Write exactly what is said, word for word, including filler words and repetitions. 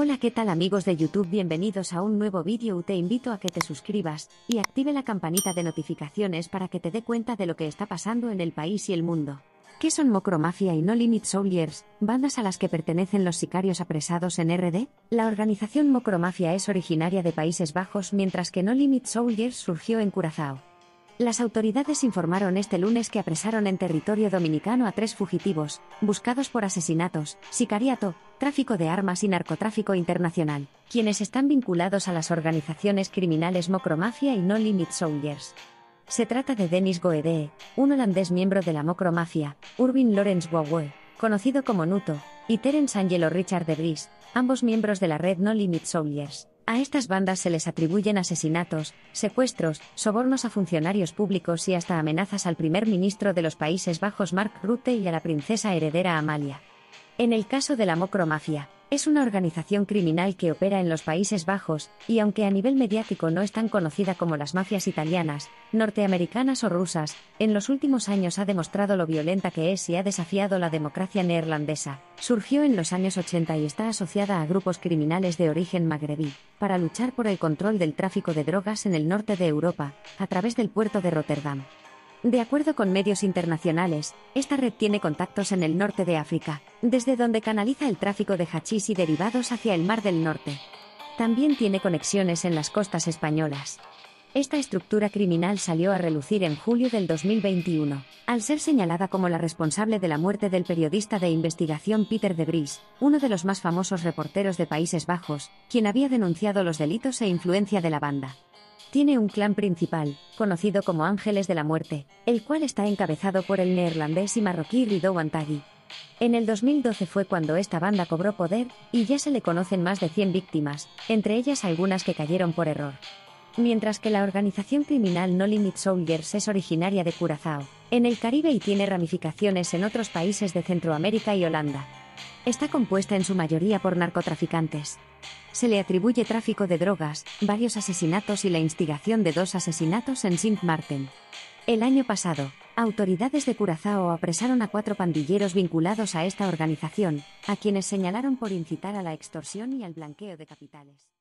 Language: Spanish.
Hola, ¿qué tal amigos de YouTube? Bienvenidos a un nuevo vídeo. Te invito a que te suscribas y active la campanita de notificaciones para que te dé cuenta de lo que está pasando en el país y el mundo. ¿Qué son Mokromafia y No Limit Soldiers, bandas a las que pertenecen los sicarios apresados en R D? La organización Mokromafia es originaria de Países Bajos, mientras que No Limit Soldiers surgió en Curazao. Las autoridades informaron este lunes que apresaron en territorio dominicano a tres fugitivos, buscados por asesinatos, sicariato, tráfico de armas y narcotráfico internacional, quienes están vinculados a las organizaciones criminales Mokromafia y No Limit Soldiers. Se trata de Dennis Goedee, un holandés miembro de la Mokromafia, Urban Lawrence Wawe, conocido como Nuto, y Terence Angelo Richard de Vries, ambos miembros de la red No Limit Soldiers. A estas bandas se les atribuyen asesinatos, secuestros, sobornos a funcionarios públicos y hasta amenazas al primer ministro de los Países Bajos Mark Rutte y a la princesa heredera Amalia. En el caso de la Mokromafia, es una organización criminal que opera en los Países Bajos, y aunque a nivel mediático no es tan conocida como las mafias italianas, norteamericanas o rusas, en los últimos años ha demostrado lo violenta que es y ha desafiado la democracia neerlandesa. Surgió en los años ochenta y está asociada a grupos criminales de origen magrebí, para luchar por el control del tráfico de drogas en el norte de Europa, a través del puerto de Rotterdam. De acuerdo con medios internacionales, esta red tiene contactos en el norte de África, desde donde canaliza el tráfico de hachís y derivados hacia el Mar del Norte. También tiene conexiones en las costas españolas. Esta estructura criminal salió a relucir en julio del dos mil veintiuno, al ser señalada como la responsable de la muerte del periodista de investigación Peter de Vries, uno de los más famosos reporteros de Países Bajos, quien había denunciado los delitos e influencia de la banda. Tiene un clan principal, conocido como Ángeles de la Muerte, el cual está encabezado por el neerlandés y marroquí Ridouan Taghi. En el dos mil doce fue cuando esta banda cobró poder, y ya se le conocen más de cien víctimas, entre ellas algunas que cayeron por error. Mientras que la organización criminal No Limit Soldiers es originaria de Curazao, en el Caribe, y tiene ramificaciones en otros países de Centroamérica y Holanda. Está compuesta en su mayoría por narcotraficantes. Se le atribuye tráfico de drogas, varios asesinatos y la instigación de dos asesinatos en Sint Maarten. El año pasado, autoridades de Curazao apresaron a cuatro pandilleros vinculados a esta organización, a quienes señalaron por incitar a la extorsión y al blanqueo de capitales.